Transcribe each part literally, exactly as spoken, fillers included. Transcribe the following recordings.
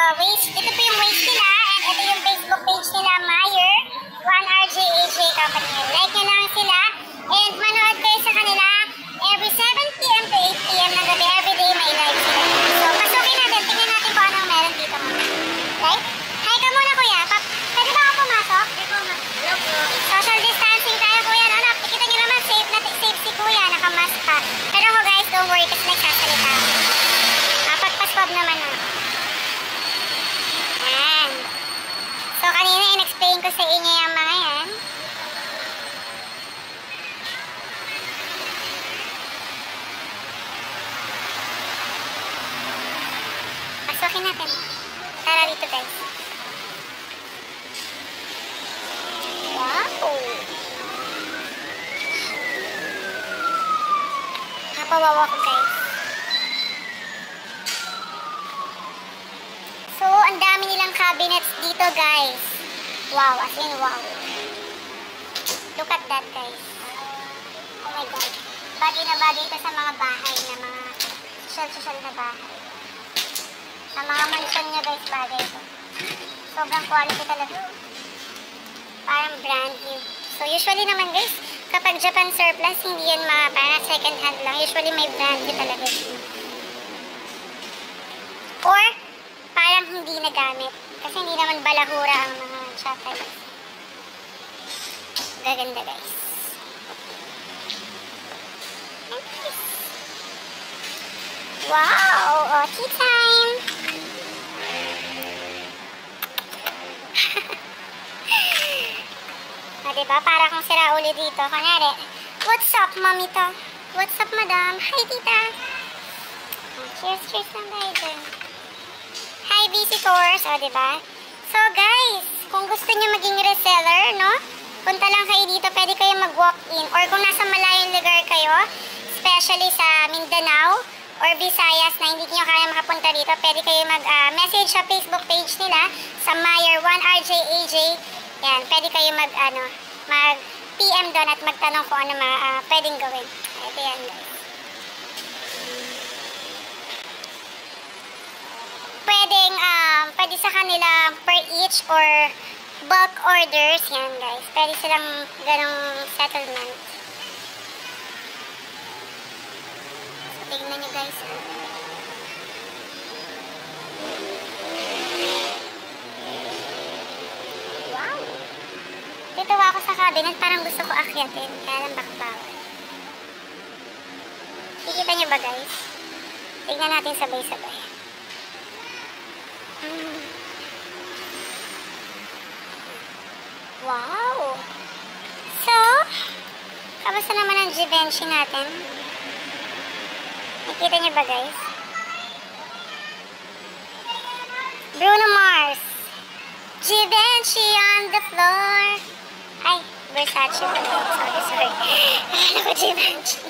waist. Ito po yung waist nila. And ito yung Facebook page nila, Meyer. one R J A J Company. Like nyo lang sila. And manood kayo sa kanila. Every seven P M to eight P M ng gabi. Everyday may live sila. So, pasukin natin. Tingnan natin kung anong meron dito muna. Right? Hi ka muna, kuya. Pa Pwede ba ako pumasok? Social distancing tayo, kuya. No? Nakikita nyo naman, safe na safe si kuya. Nakamask pa. Pero ako, guys, don't worry kasi nagsasalita. Pagpaswab naman na. Yan. So, kanina in-explain ko sa inyo yung mga yan. Pasukin natin. Tara dito, guys. Wow! Napawawa ko, guys. So, ang dami nilang cabinets dito, guys. Wow, as in wow. Look at that, guys. Oh my God. Bagay na bagay ito sa mga bahay na mga social-social na bahay. Sa mga mansion nyo, guys, bagay ito. Sobrang quality talaga. Parang brand new. So, usually naman, guys, kapag Japan surplus, hindi yan mga parang second hand lang. Usually may brand new talaga. Or, parang hindi nagamit. Kasi hindi naman balahura ang mga chattel. Gaganda, guys. Nice. Wow! Oh, tea time! O, diba? Para kung sira ulit dito. Kunyari, what's up, mamito? What's up, madam? Hi, tita! Oh, cheers, cheers lang tayo dyan. Hi, visitors! O, diba? So, guys, kung gusto nyo maging reseller, no? Punta lang kayo dito. Pwede kayo mag-walk-in. Or kung nasa malayong lugar kayo, especially sa Mindanao or Visayas na hindi nyo kaya makapunta dito, pwede kayo mag-message uh, sa Facebook page nila sa Meyer one R J A J. Yan, pwede kayo mag, ano, mag-P M doon at magtanong kung ano mga uh, pwedeng gawin. Ito yan, guys. Pwedeng, um, pwede sa kanila per each or bulk orders. Yan, guys. Pwede silang ganong settlement. So, tignan nyo, guys. Wow! Titawa ako sa cabinet. Parang gusto ko akyatin. Kaya lang bakbaw. Kikita nyo ba, guys? Tignan natin sabay-sabay. Hmm. Wow! So, kamusta naman ang Givenchy natin? Nakita niyo ba, guys? Bruno Mars. Givenchy on the floor. Ay, Versace pa rin. Sorry, sorry. Ano ko, Givenchy?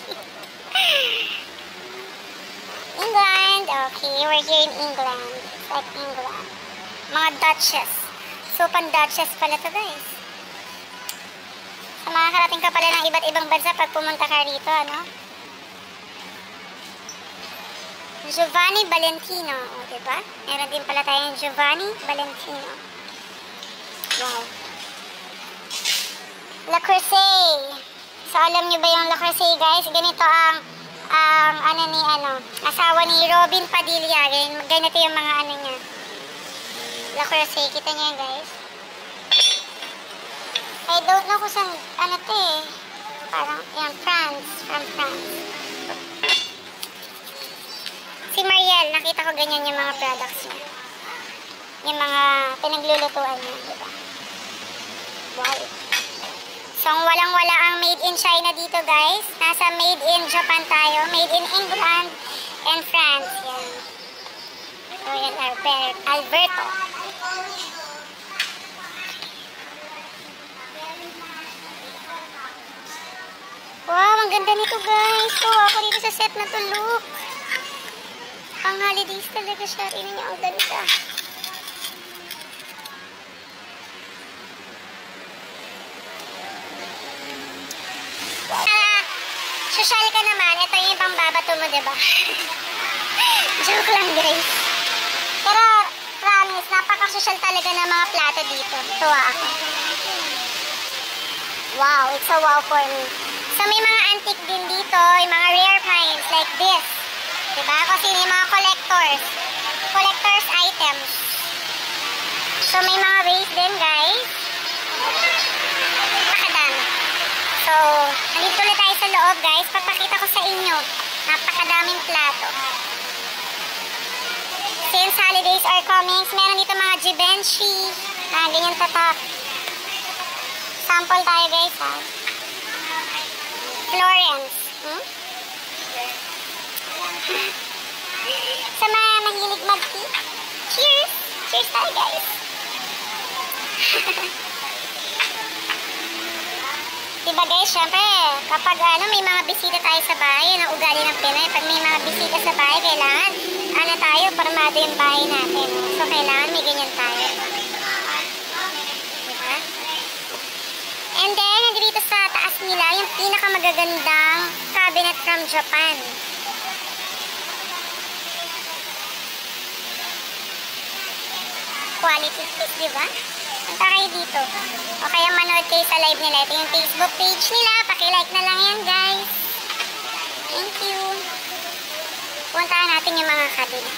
England. Okay, we're here in England. Like England. Mga Duchess. So, pan-Duchess pala to, guys. Sa mga karating ka pala ng iba't ibang bansa pag pumunta ka rito, ano? Giovanni Valentino. O, diba? Meron din pala tayong Giovanni Valentino. Wow. Le Creuset. So, alam nyo ba yung Le Creuset, guys? Ganito ang, ang, ano ni, ano, asawa ni Robin Padilla. Ganito yung mga, ano niya. Le Creuset. Kita nyo yan, guys. I don't know kung saan, ano to eh. Parang, yan, France. From France. Si Mariel, nakita ko ganyan yung mga products niya. Yung mga pinaglulutuan niya, diba? Wow. So, walang-wala ang made in China dito, guys. Nasa made in Japan tayo. Made in England and France. Yan. So, yan, Albert, Alberto. Wow, ang ganda nito, guys. So, ako dito sa set na to, look. Pang holidays talaga siya. Tingnan niyo, ang ganda. Ah, social ka naman. Ito yung pangbabato mo, diba? Joke lang, guys. Pero, promise, promise, napaka-social talaga ng mga plato dito. Tuwa ako. Wow, it's a wow for me. So may mga antique din dito, yung mga rare finds like this. Diba? Kasi yung mga collectors. Collectors items. So may mga vase din, guys. Napakadami. So, nandito ulit tayo sa loob, guys. Papakita ko sa inyo. Napakadaming plato. Since holidays are coming, meron dito mga Givenchy. Ah, ganyan tatak. Sample tayo, guys, ha. Florence. Hmm? Sa mga mahilig mag-tea. Cheers! Cheers tayo, guys. Diba, guys, syempre, kapag ano, may mga bisita tayo sa bahay, yun ang ugali ng Pinoy. Pag may mga bisita sa bahay, kailangan, ano tayo, formado yung bahay natin. So, kailangan may ganyan tayo. Diba? And then, nandito sa taas nila, yung pinakamagagandang cabinet from Japan. Quality piece, diba? Punta kayo dito. O kaya manood kayo sa live nila. Ito yung Facebook page nila. Paki-like na lang yan, guys. Thank you. Puntahan natin yung mga cabinet.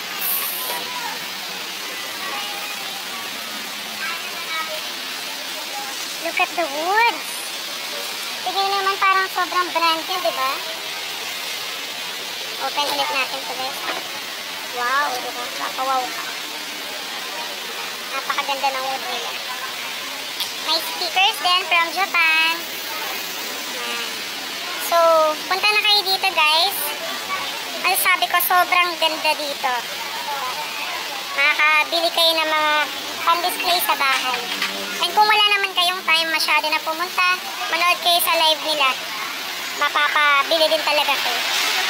Look at the wood. Tignan naman parang sobrang brand new, diba? Open ulit natin ito, guys. Wow, diba? Nakawaw ka. Napakaganda ng wood nila. May stickers din from Japan. Ayan. So, punta na kayo dito, guys. Ano sabi ko, sobrang ganda dito. Makakabili kayo ng mga pan-display sa bahay. And kung wala naman kayong time masyado na pumunta, manood kayo sa live nila. Mapapabili din talaga kayo.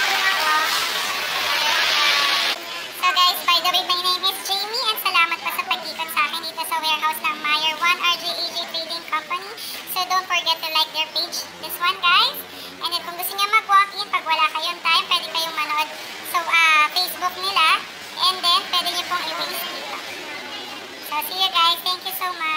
So guys, by the way, my name is Jamie and salamat pa sa pag-ikot sa akin dito sa warehouse ng Meyer one R J A J Trading Company. So don't forget to like their page, this one, guys. And then kung gusto niya mag-walk-in, pag wala kayong time, pwede kayong manood sa uh, Facebook nila. And then, pwede niyo pong i-waste dito. So see you guys. Thank you so much.